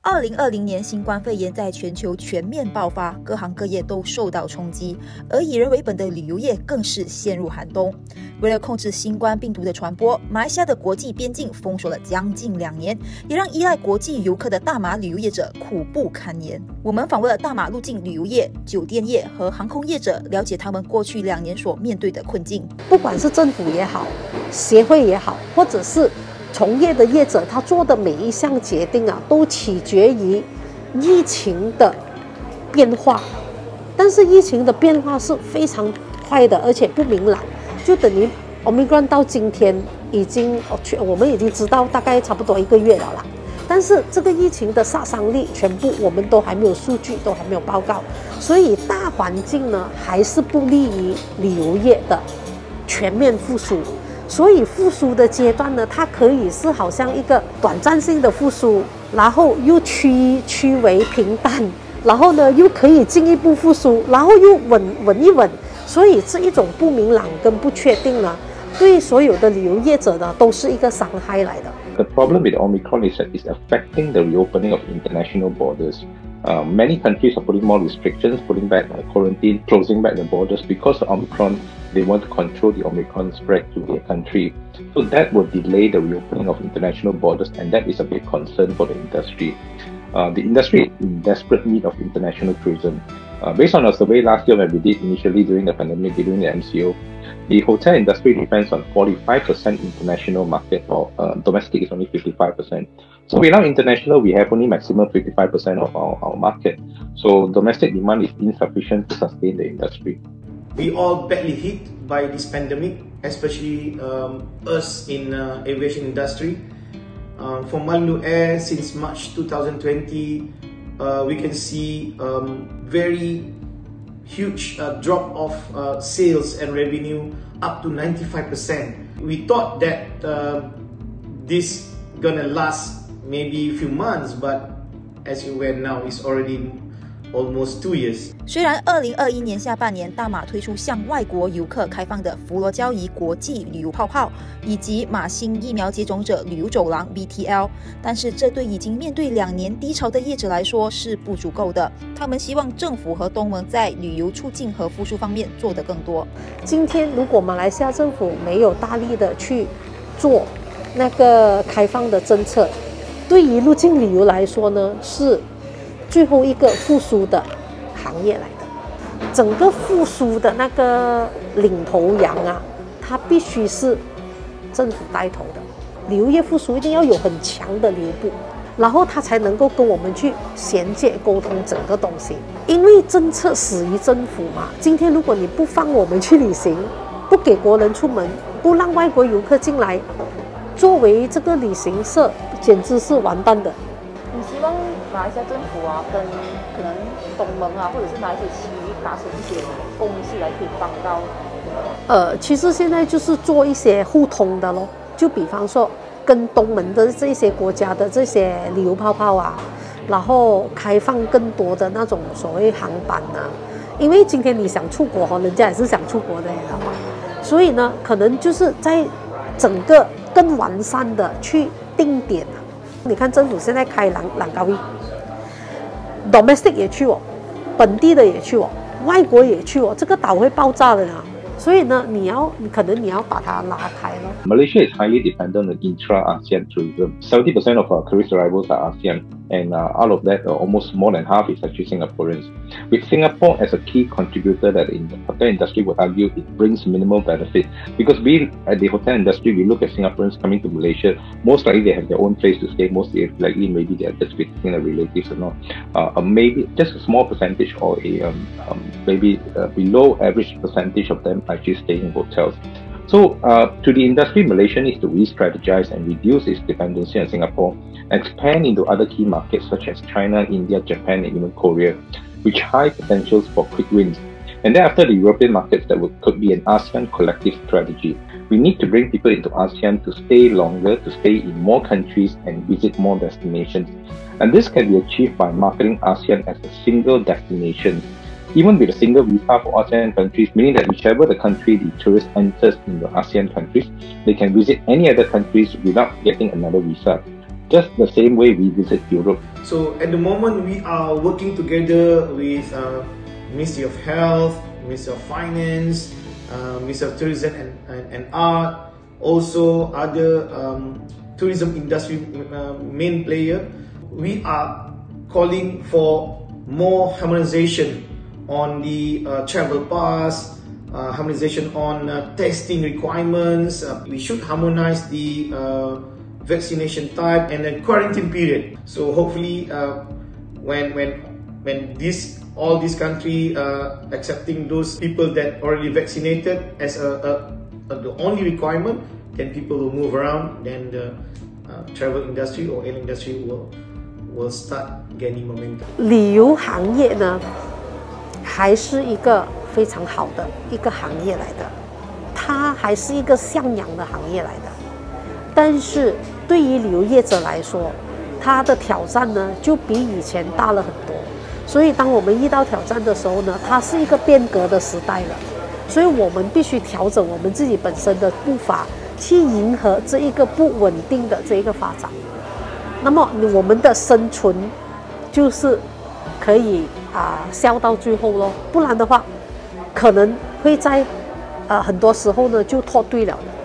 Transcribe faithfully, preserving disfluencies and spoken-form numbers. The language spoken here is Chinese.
二零二零年新冠肺炎在全球全面爆发，各行各业都受到冲击，而以人为本的旅游业更是陷入寒冬。为了控制新冠病毒的传播，马来西亚的国际边境封锁了将近两年，也让依赖国际游客的大马旅游业者苦不堪言。我们访问了大马入境旅游业、酒店业和航空业者，了解他们过去两年所面对的困境。 不管是政府也好，协会也好，或者是从业的业者，他做的每一项决定啊，都取决于疫情的变化。但是疫情的变化是非常快的，而且不明朗。就等于 Omicron 到今天已经，我们已经知道大概差不多一个月了啦。但是这个疫情的杀伤力，全部我们都还没有数据，都还没有报告，所以大环境呢，还是不利于旅游业的全面复苏。所以复苏的阶段呢，它可以是好像一个短暂性的复苏，然后又趋趋为平淡，然后呢又可以进一步复苏，然后又稳稳一稳。所以这一种不明朗跟不确定呢，对所有的旅游业者呢，都是一个伤害来的。 The problem with Omicron is that it's affecting the reopening of international borders. Uh, many countries are putting more restrictions, putting back uh, quarantine, closing back the borders because of Omicron. They want to control the Omicron spread to their country. So that will delay the reopening of international borders, and that is a big concern for the industry. Uh, the industry is in desperate need of international tourism. Uh, based on our survey last year when we did initially during the pandemic, during the M C O, the hotel industry depends on forty-five percent international market, or uh, domestic is only fifty-five percent. So without international, we have only maximum fifty-five percent of our, our market. So domestic demand is insufficient to sustain the industry. We all badly hit by this pandemic, especially um, us in uh, aviation industry. Um, for Maluku Air, since March two thousand twenty, uh, we can see um, very huge uh, drop of uh, sales and revenue, up to ninety-five percent. We thought that uh, this gonna last maybe a few months, but as you went now, it's already almost two years. 虽然二零二一年下半年大马推出向外国游客开放的佛罗交易国际旅游泡泡，以及马新疫苗接种者旅游走廊 B T L， 但是这对已经面对两年低潮的业者来说是不足够的。他们希望政府和东盟在旅游促进和复苏方面做得更多。 今天如果马来西亚政府没有大力的去做那个开放的政策，对于入境旅游来说呢，是最后一个复苏的行业来的。整个复苏的那个领头羊啊，它必须是政府带头的。旅游业复苏一定要有很强的流步，然后它才能够跟我们去衔接沟通整个东西。因为政策始于政府嘛，今天如果你不放我们去旅行，不给国人出门，不让外国游客进来，作为这个旅行社，简直是完蛋的。 你希望马来西亚政府啊，跟可能东盟啊，或者是哪一些区域达成一些共识来可以帮到？ 呃，其实现在就是做一些互通的咯，就比方说跟东盟的这些国家的这些旅游泡泡啊，然后开放更多的那种所谓航班啊，因为今天你想出国哈，人家也是想出国的，你知道吗？所以呢，可能就是在整个更完善的去定点啊。你看政府现在开朗朗高一 ，domestic 也去哦，本地的也去哦，外国也去哦，这个岛会爆炸的啊！所以呢，你要可能你要把它拉开咯。 Malaysia is highly dependent on intra-ASEAN tourism. seventy percent of our tourist arrivals are ASEAN, and uh, out of that, uh, almost more than half is actually Singaporeans. With Singapore as a key contributor that the hotel industry would argue it brings minimal benefit, because we at the hotel industry, we look at Singaporeans coming to Malaysia, most likely they have their own place to stay, most likely maybe they are just visiting their relatives or not. Uh, maybe just a small percentage or a um, um, maybe uh, below average percentage of them actually staying in hotels. So uh, to the industry, Malaysia needs to re-strategize and reduce its dependency on Singapore, expand into other key markets such as China, India, Japan, and even Korea, which high potentials for quick wins. And then after the European markets, that would, could be an ASEAN collective strategy. We need to bring people into ASEAN to stay longer, to stay in more countries and visit more destinations. And this can be achieved by marketing ASEAN as a single destination. Even with a single visa for ASEAN countries, meaning that whichever the country the tourist enters in the ASEAN countries, they can visit any other countries without getting another visa. just the same way we visit Europe. So at the moment, we are working together with uh, Ministry of Health, Ministry of Finance, uh, Ministry of Tourism and, and, and Art, also other um, tourism industry uh, main player. We are calling for more harmonization on the uh, travel pass, uh, harmonization on uh, testing requirements. Uh, we should harmonize the uh, vaccination type and the quarantine period. So hopefully, uh, when when when this all these country uh, accepting those people that already vaccinated as a, a, a the only requirement, then people will move around. Then the uh, travel industry or air industry will will start gaining momentum. 旅游行业呢，还是一个非常好的一个行业来的，它还是一个向阳的行业来的。但是对于旅游业者来说，它的挑战呢就比以前大了很多。所以当我们遇到挑战的时候呢，它是一个变革的时代了。所以我们必须调整我们自己本身的步伐，去迎合这一个不稳定的这一个发展。那么我们的生存就是可以啊、呃、笑到最后咯，不然的话，可能会在呃很多时候呢就脱队了的。